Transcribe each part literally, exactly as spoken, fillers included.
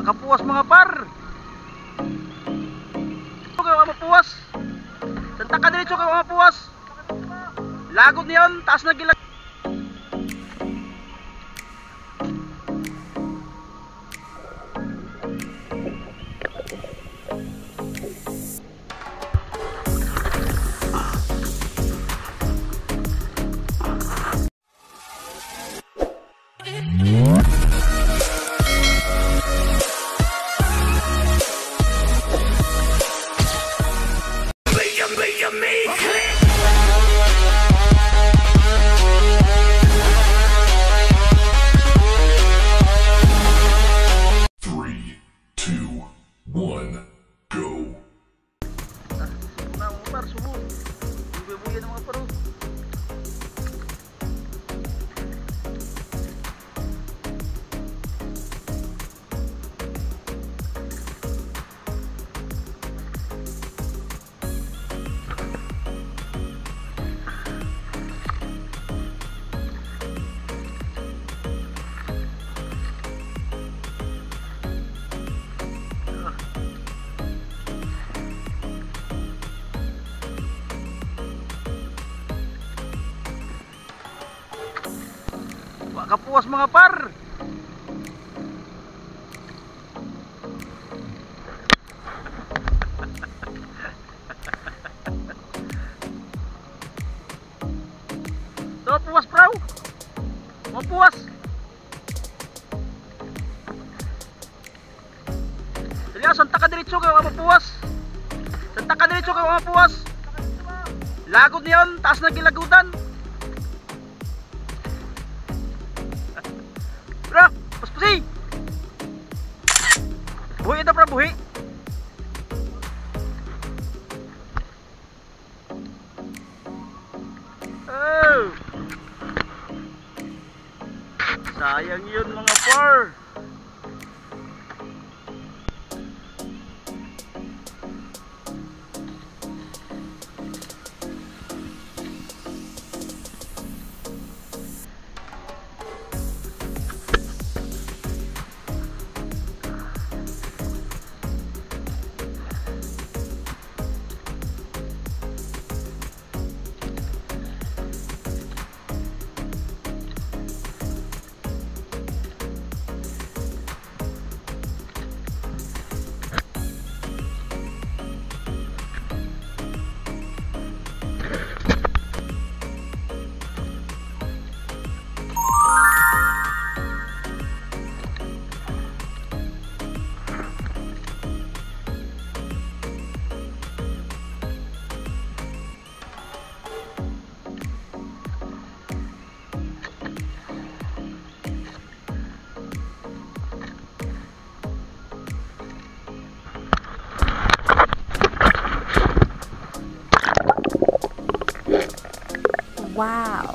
Kapuas mga par. Ito kayo mapuwas. Santa ka diretso kayo mapuwas. Lagod niyon, taas na gilag. Kapuas mga par. So puas bro. Mapuas. Dali santa ka diretso kayo mapuas. Santa ka diretso kayo mapuas. Lagod niyon, taas na gilagutan. Bro, paspusi. Buhi ito bro, buhi. Oh. Sayang yun mga par. Wow.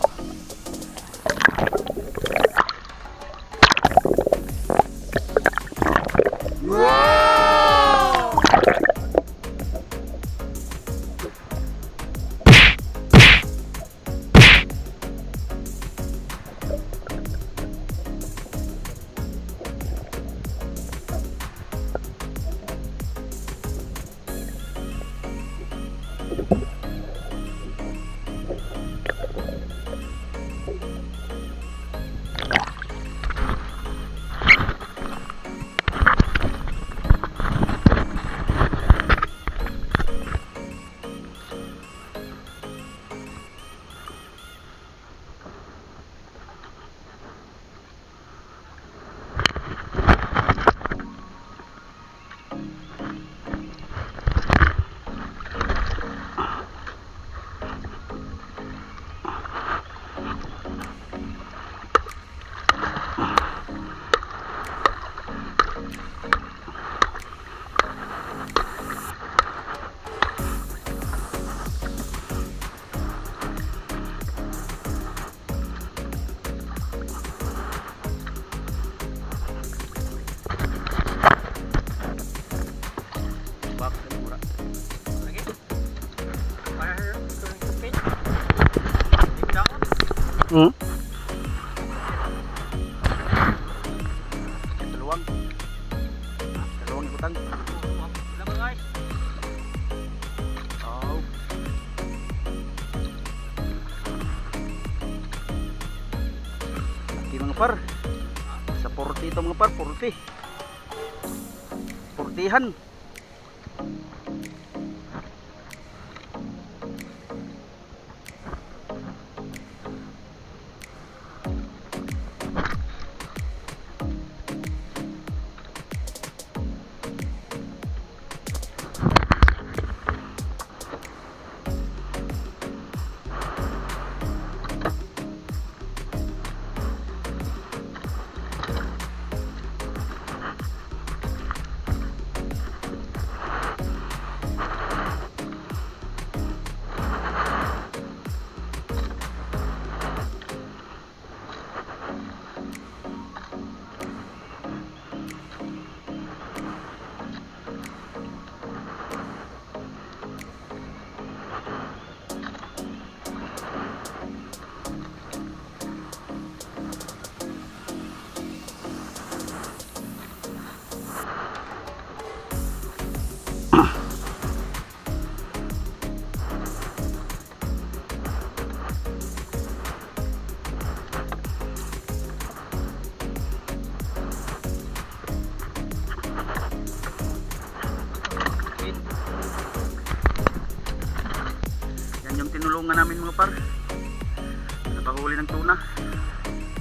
Hmm? Dalawang. butang. Wala ba guys? Oh. Laki mga par. Sa forty ito mga par, forty. forty-han. Yan yung tinulungan namin mga par sa paghuli ng tuna.